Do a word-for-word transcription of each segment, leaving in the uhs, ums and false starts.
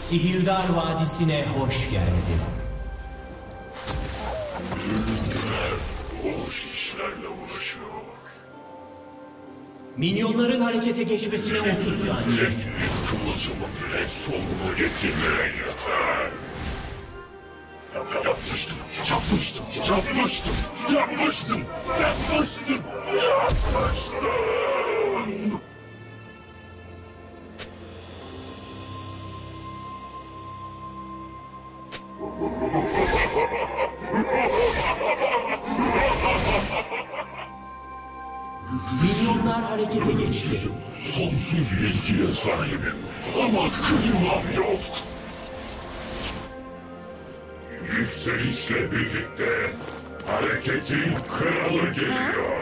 Sihirdar Vadisi'ne hoş geldin. Ürünler boş işlerle uğraşıyor. Minyonların harekete geçmesine otuz saniye. Tek bir kılıcımın bile sonunu getirmeye yeter. Yapmıştım, yapmıştım, yapmıştım, yapmıştım, yapmıştım, yapmıştım. Minyonlar harekete geçti. Sonsuz bilgiye sahibim ama kıymam yok. Yükselişle birlikte hareketin kralı geliyor.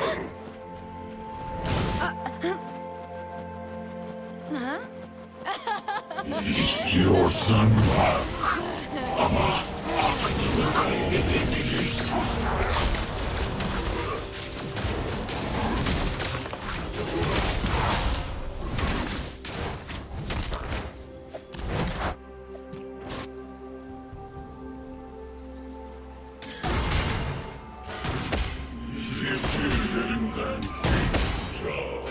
İstiyorsan bak ama aklını kaybedebilirsin. Zincirlerimden kurtulacağım.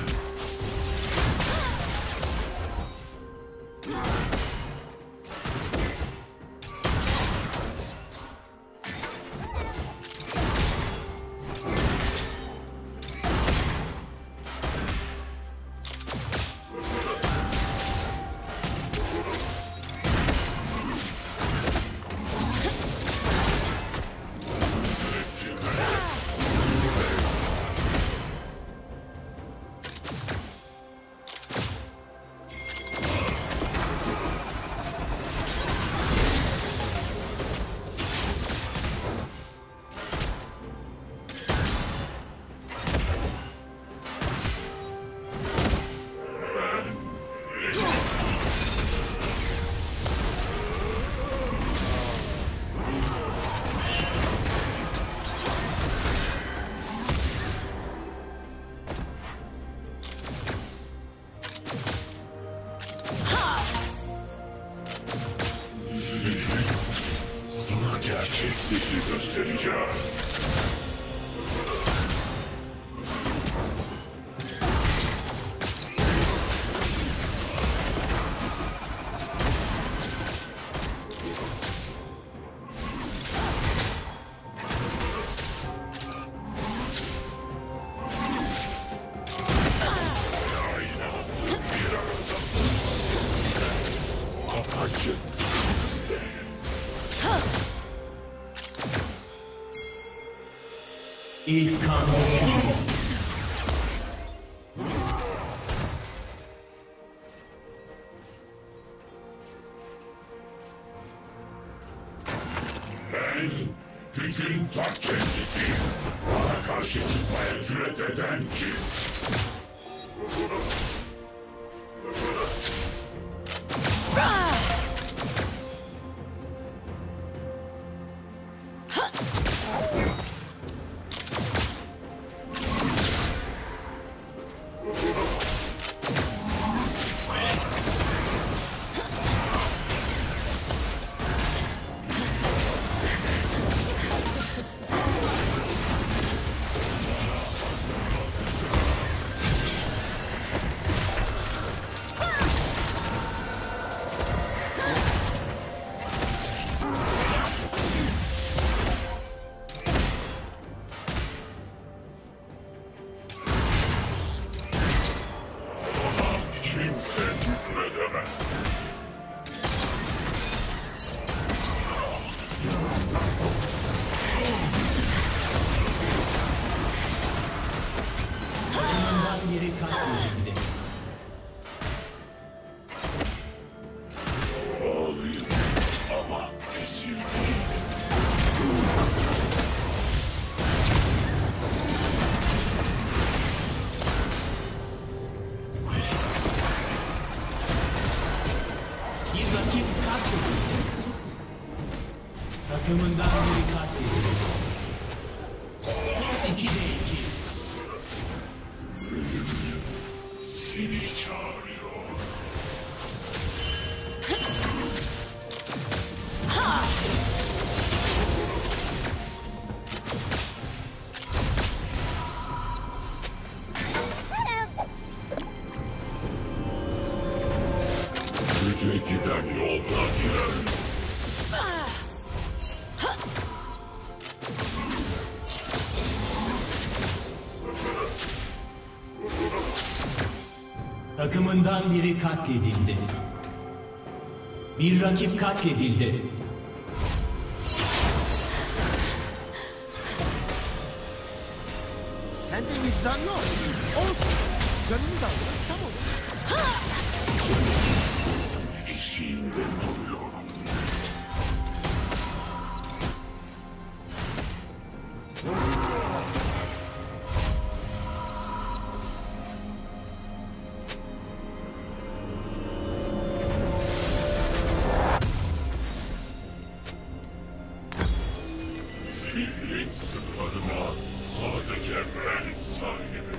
Sana gerçek sihri göstereceğim. Kainatı bir arada. Amacın İlk kan döküldü. ben gücün ta kendisiyim. Bana karşı çıkmaya cüret eden kim? Kimse hükmedemez. Takımından biri katledildi. Ağlayın ama kesin değil. Bir rakip katledildi. Takımından biri katledildi. İkide iki. Seni çağırıyor. Güce giden yolda gider. Takımından biri katledildi. Bir rakip katledildi. Sende vicdan yok. Olsun. Canını da alırız tam olur. Eşiğinde duruyorum. Sihrin sırlarına sadece ben sahibim.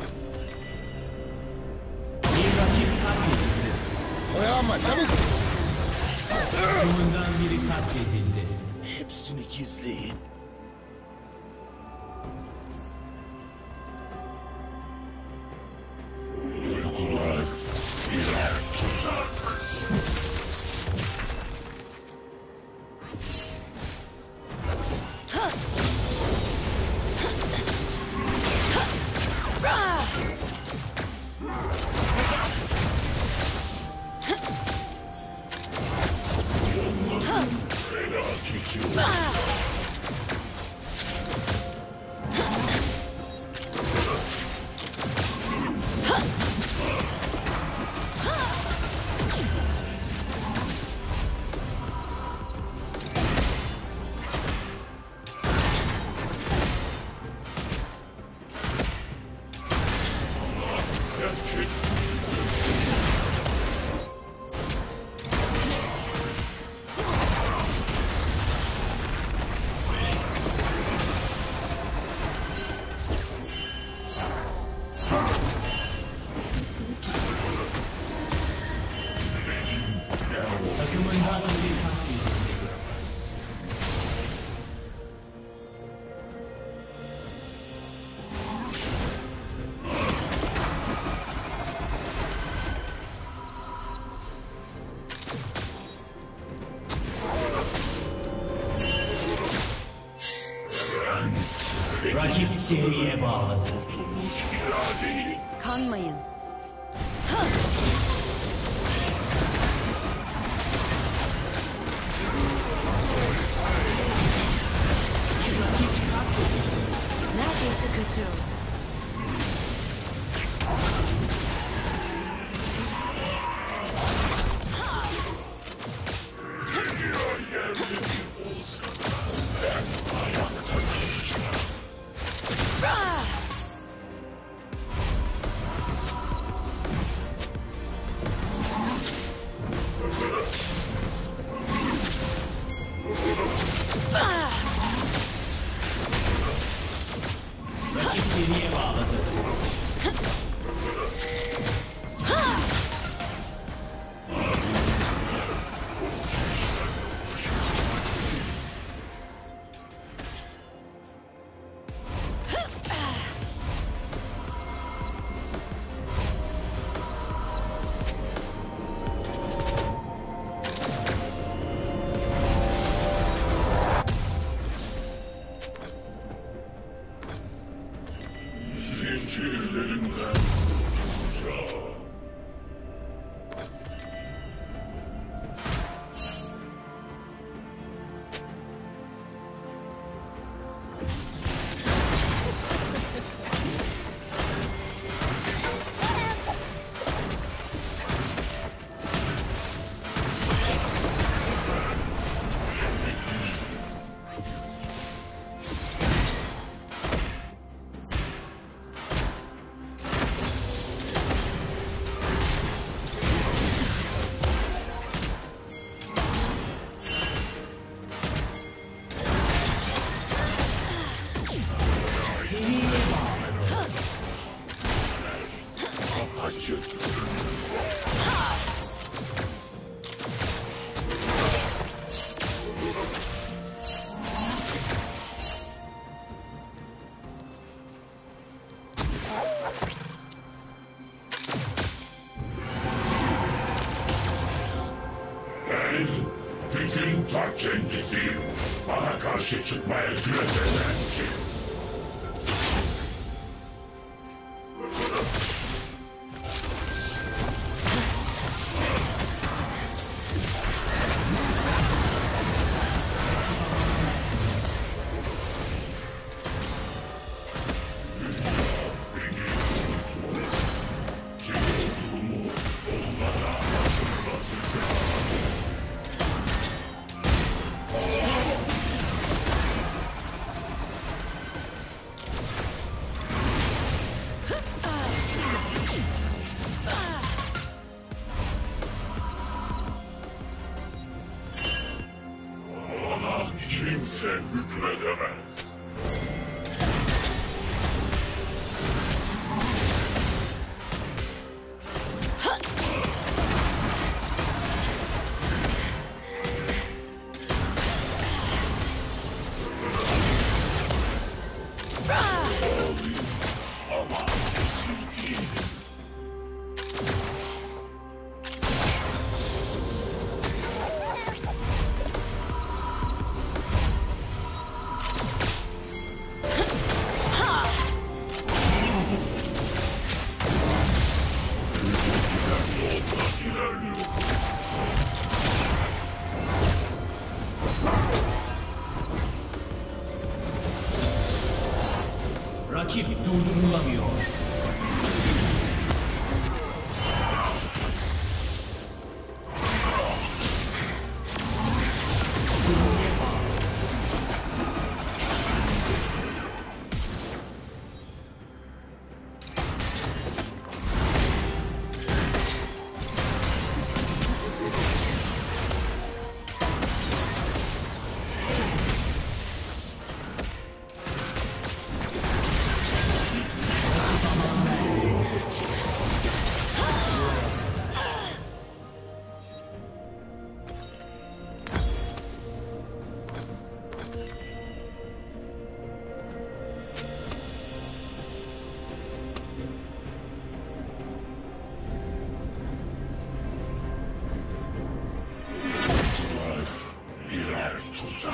Bir rakip katledildi. Oyalanma çabuk. Takımından biri katledildi. Hepsini gizleyin. Duygular birer tuzak. Felaketi Takımından biri katledildi. Rakip seriye bağladı. tutulmuş iradeyi Kanmayın. Neredeyse kaçıyorum. ayakta kalacağım. Ben gücün ta kendisiyim. Bana karşı çıkmaya cüret eden kim? Kimse hükmedemez. Ama esir değilim. Rakip durdurulamıyor. Birer tuzak.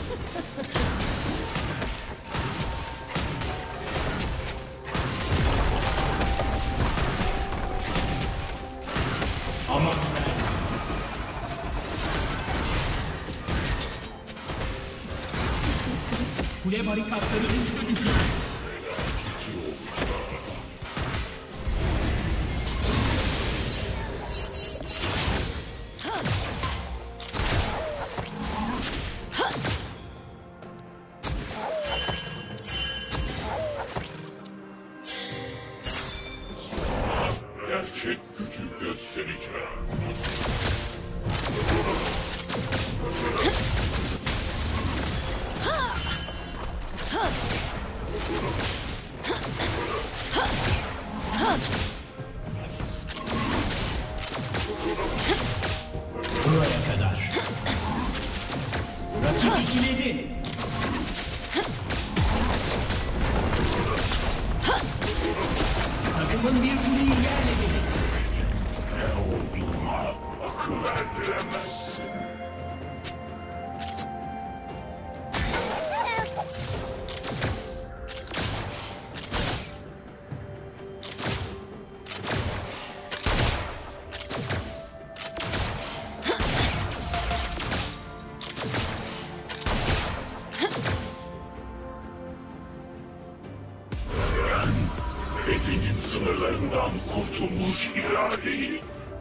Ama kule barikatları üstü düşüyor. Gerçek gücü göstereceğim. Buraya kadar. Rakip ikiledi. Takımın bir kuleyi yerle bir etti. Ne olduğuma akıl erdiremezsin. Bedinin sınırlarından kurtulmuş iradeyim.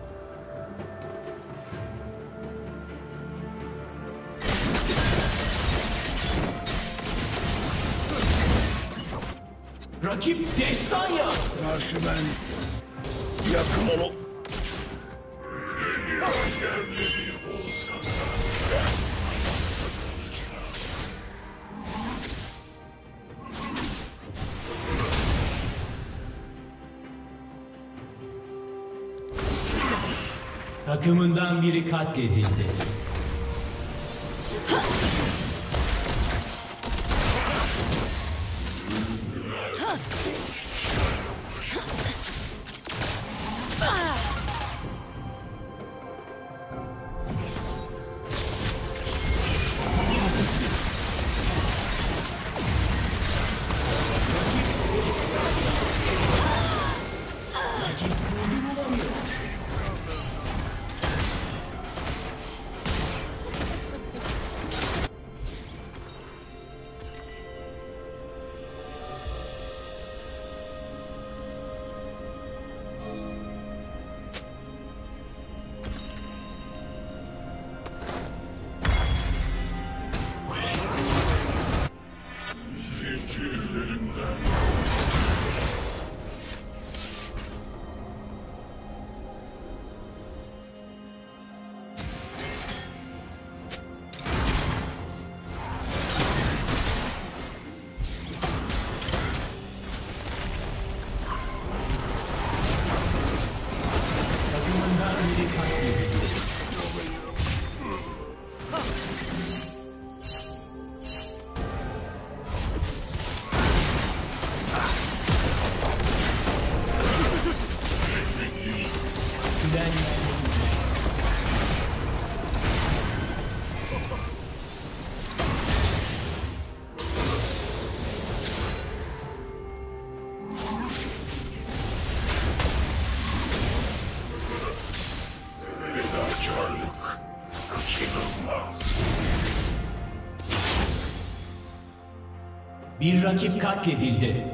Rakip destan yazdı. Karşı ben yakın ol. Önemli bir olsa da ben sakınacağım. Takımından biri katledildi. biri katledildi. Gülen yerleşti. Fedakarlık kaçınılmaz. Bir rakip katledildi.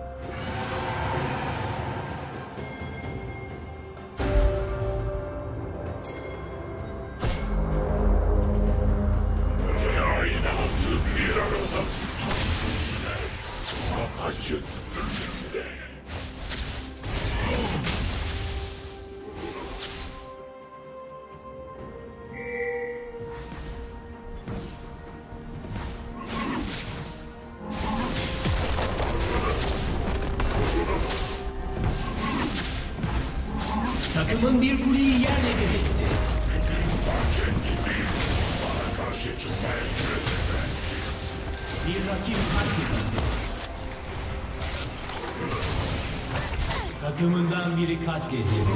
Kainatı bir arada tutan güçler. Amacın önünde. Takımın bir kuleyi yerle bir etti. Kendisi bana karşı çıkmaya cüret eden Bir rakip katledildi. Takımından biri katledildi.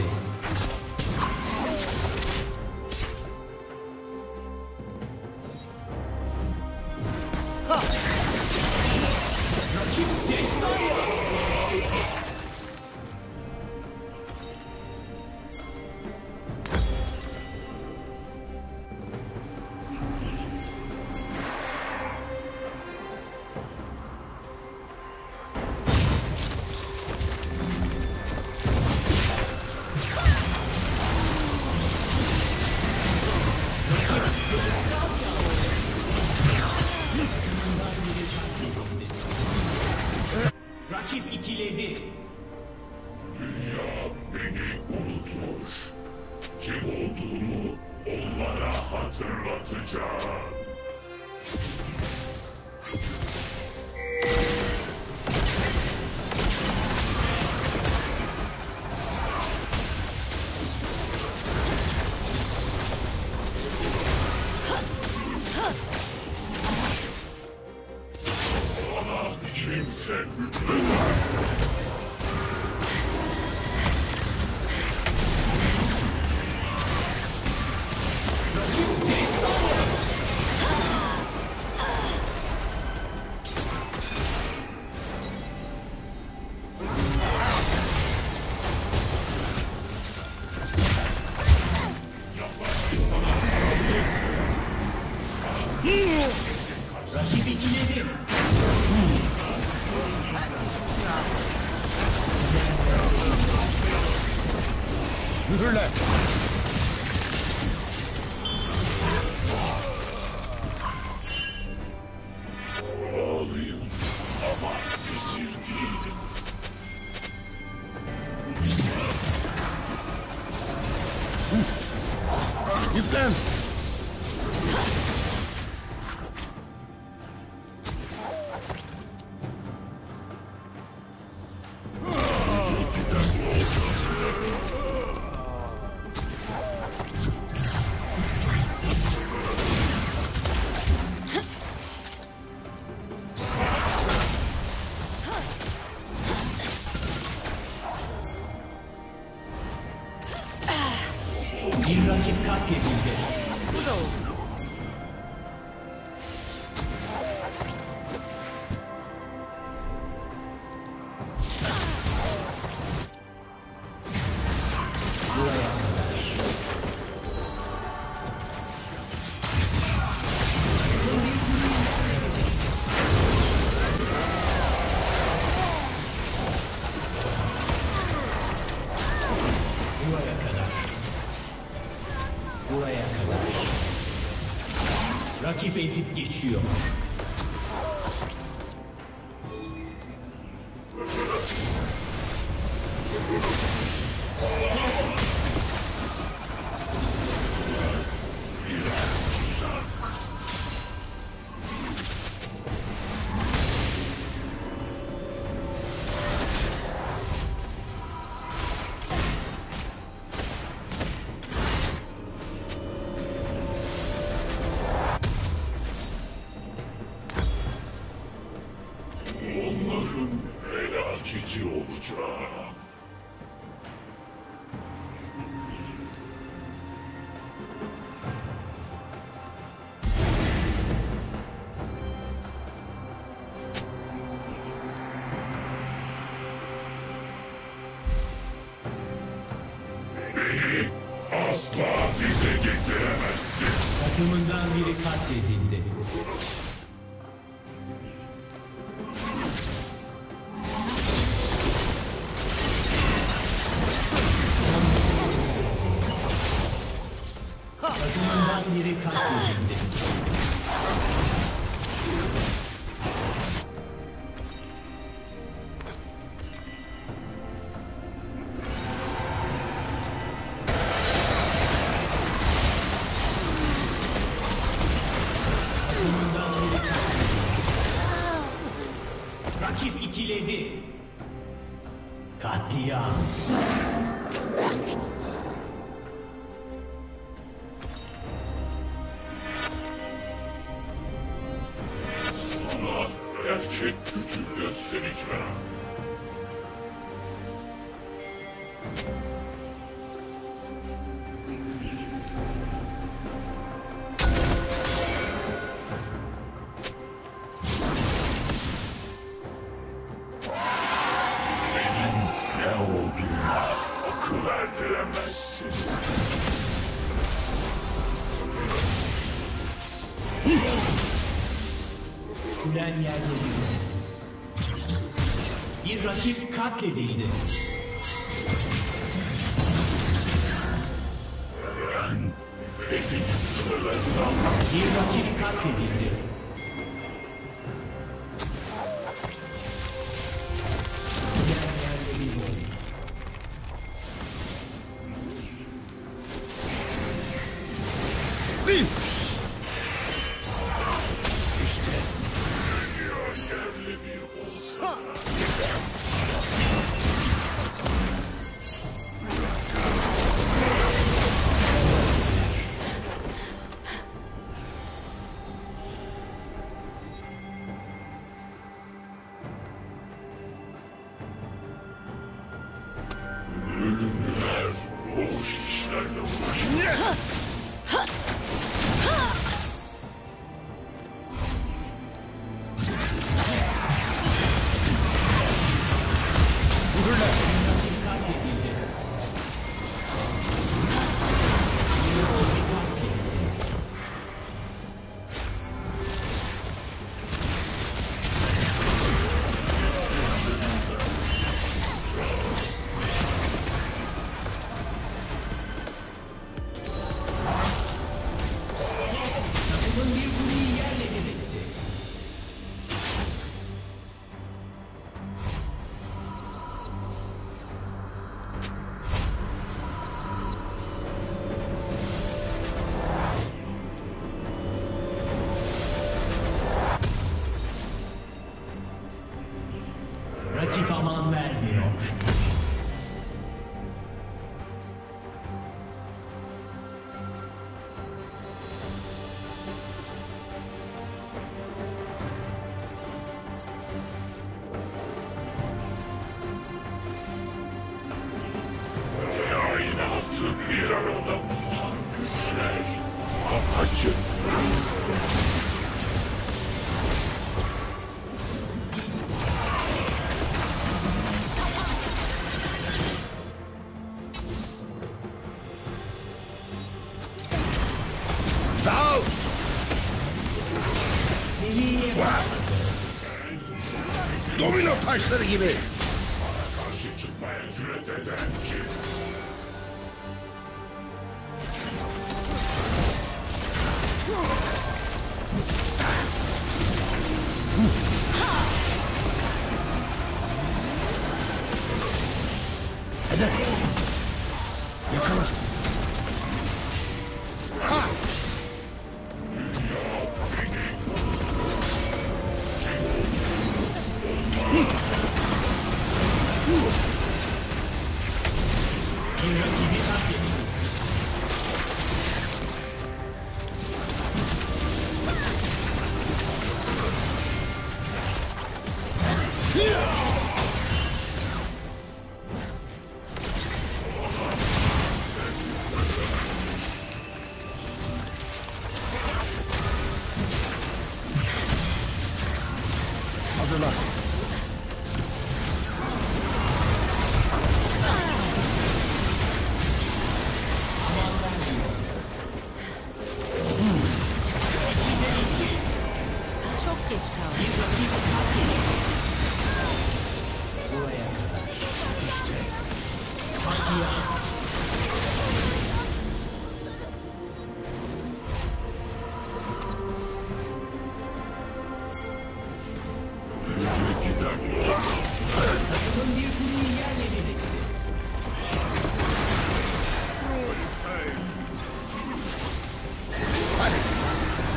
Rakip destan yazdı. Rakip ikiledi. dünya beni unutmuş. Kim olduğumu onlara hatırlatacağım. Bana kimse hükmedemez. Rakip ikiledi. Mühürle. Ağlayayım ama esir değilim. Yüklen. Bir rakip katledildi. Bu da oldu. Buraya kadar. Buraya kadar. Rakip ezip geçiyor. bize getiremezsin. Takımından biri katledildi. Takımından biri katledildi. Takımından biri katledildi. Rakip ikiledi. Katliam. Sana gerçek gücü göstereceğim. Benim ne olduğuna akıl erdiremezsin. Kulen yerleşti. Bir rakip katledildi. Ben Betin sınırlarından Bir rakip katledildi. Kulen yerleşti. İşte yerli bir olsa. ha. Ölümlüler boş işlerle uğraşır. Rakip katledildi. Bir rakip katledildi. Takımın bir kuleyi yerle bir etti. Rakip aman vermiyor. Kainatı bir arada tutan güçler. Amacı. Dal. Seriye bak. Domino taşları gibi. Karşı çıkmaya cüret eden kim? Hedef. Yakala. Ha.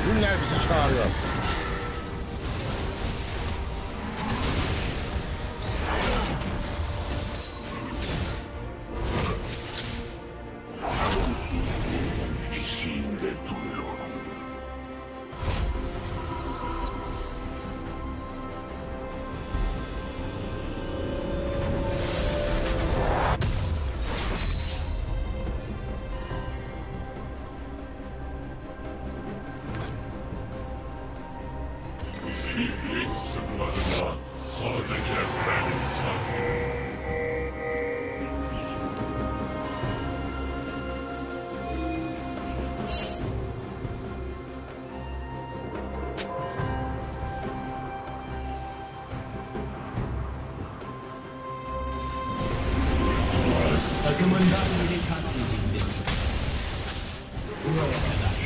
Günler bizi çağırıyor. Huysuzluğun eşiğinde duruyorum. Sihrin sırlarına sadece ben sahibim. Takımından biri katledildi. Buraya kadar.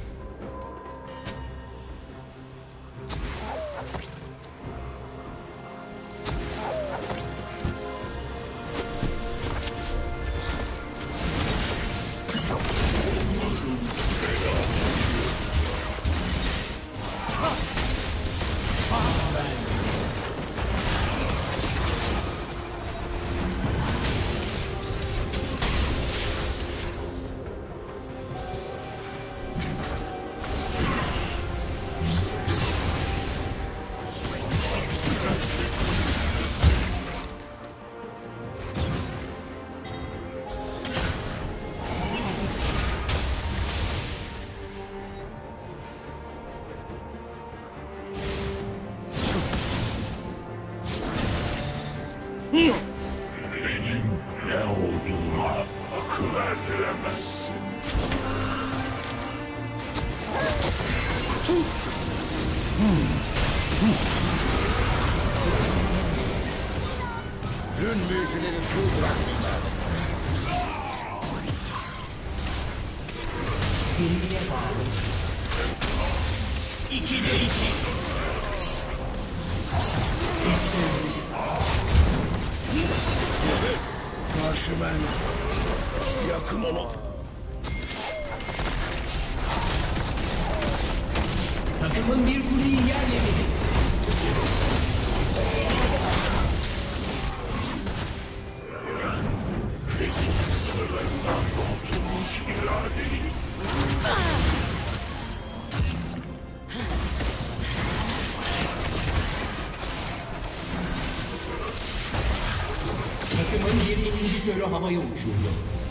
Benim ne olduğuma akıl erdiremezsin. Rün büyücülerin kıl bırakmayacağız. Sevgiye bağlı. İki de iki. Karşı ben yakın ol. Takımın bir kuleyi yerle bir etti. Sınırlarından kurtulmuş iradeyim. Takımın bir inhibitörü havaya uçurdu.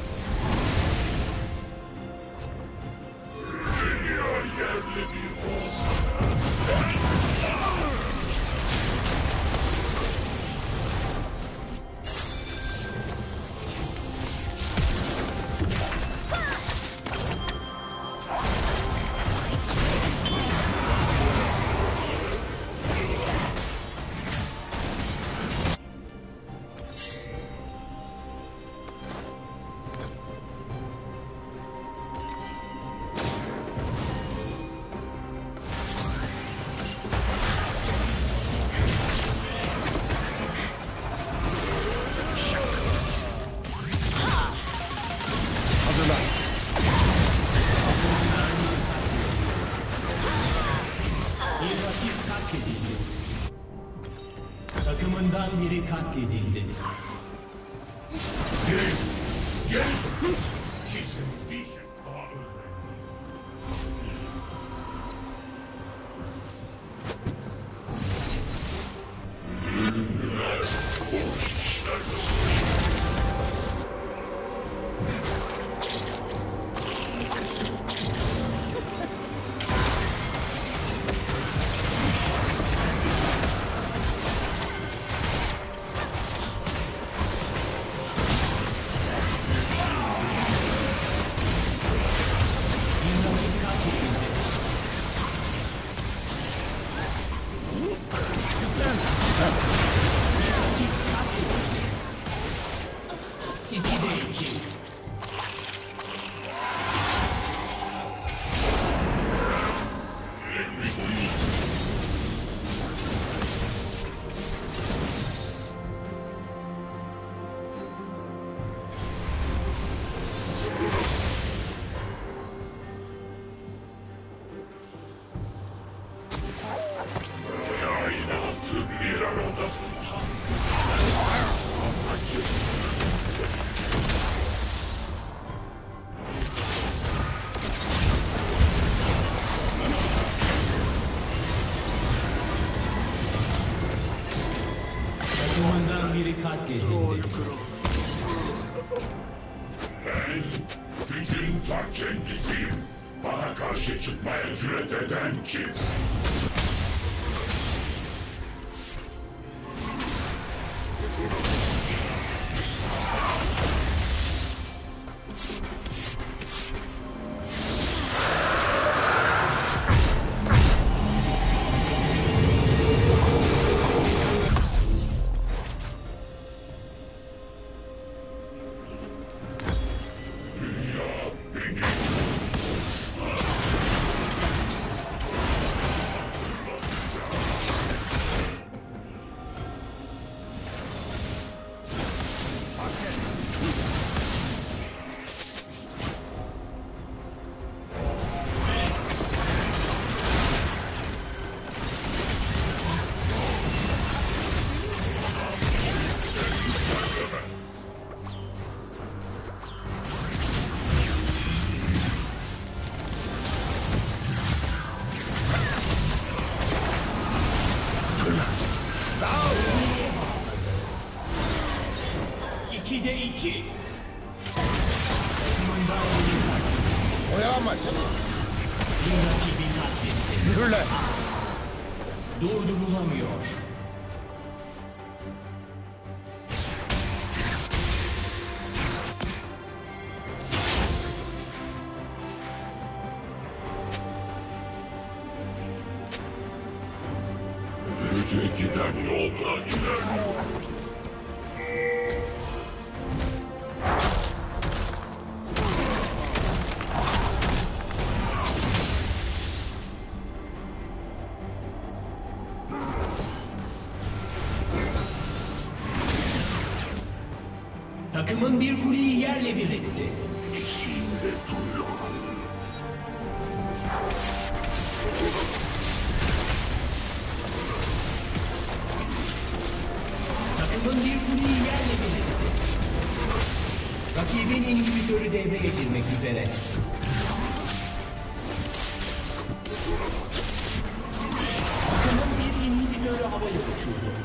Dünya yerle bir olsa da Hazırlan. Bir rakip katledildi. Takımından biri katledildi. gel, gel. Kesin değil. Ağır. Benimle korkunç işlerle katledildi. Ben gücün ta kendisiyim. Bana karşı çıkmaya cüret eden kim? ikide iki. Oyalanma canım. Bir rakibi katletti. Mühürle. Durdurulamıyor. Güce giden yolda ilerliyor. Takımın bir kuleyi yerle bir etti. İçinde duyuyorum. Takımın bir kuleyi yerle bir etti. Rakibin inhibitörü devreye girmek üzere. Takımın bir inhibitörü havaya uçurdu.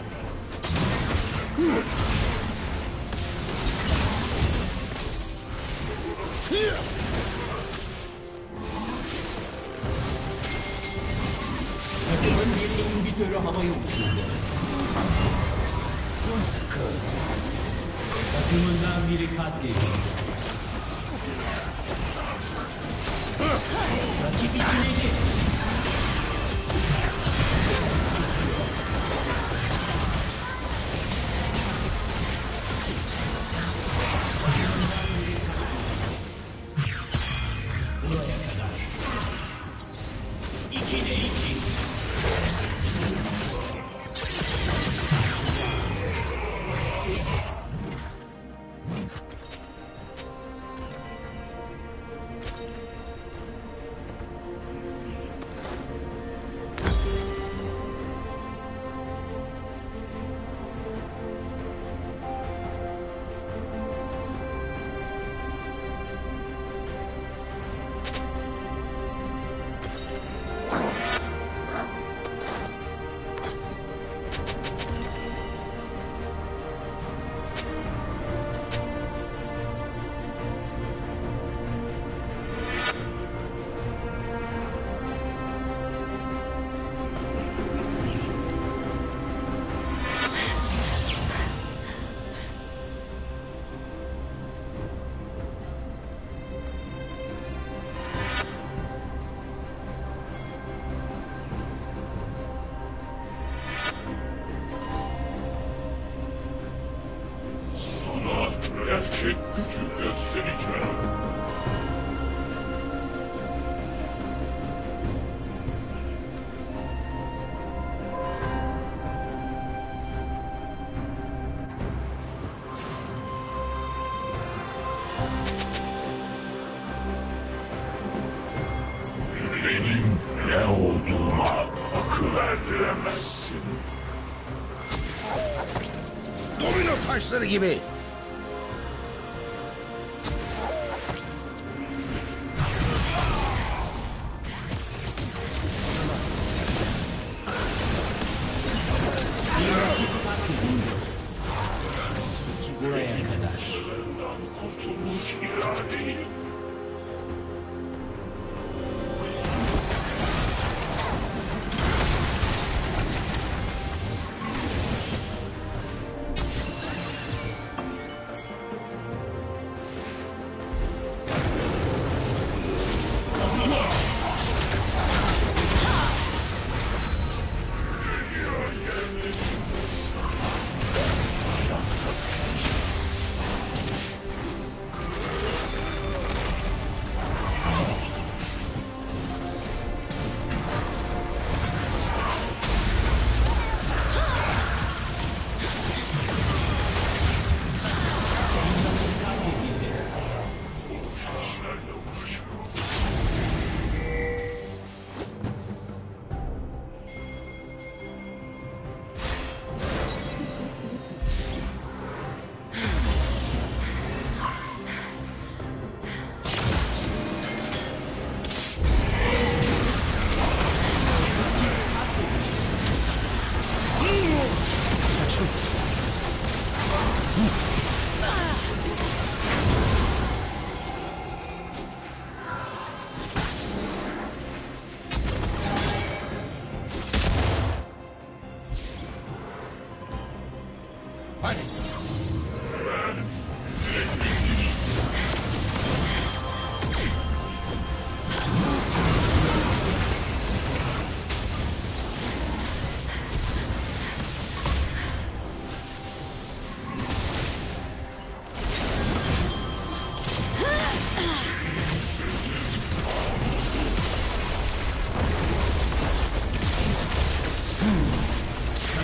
Takımın bir inhibitörü havaya uçurdu. Sımsıkı. Takımından biri katledildi. Rakip ikiledi. Buraya kadar. İkide iki. Sana gerçek gücü göstereceğim. Benim ne olduğuma akıl erdiremezsin. Domino taşları gibi. Bir rakip katledildi.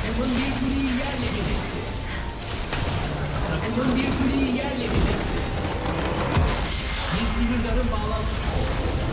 Takımın bir kuleyi yerle bir etti. Takımın bir kuleyi yerle bir etti. Bir sınırların bağlantısı oldu.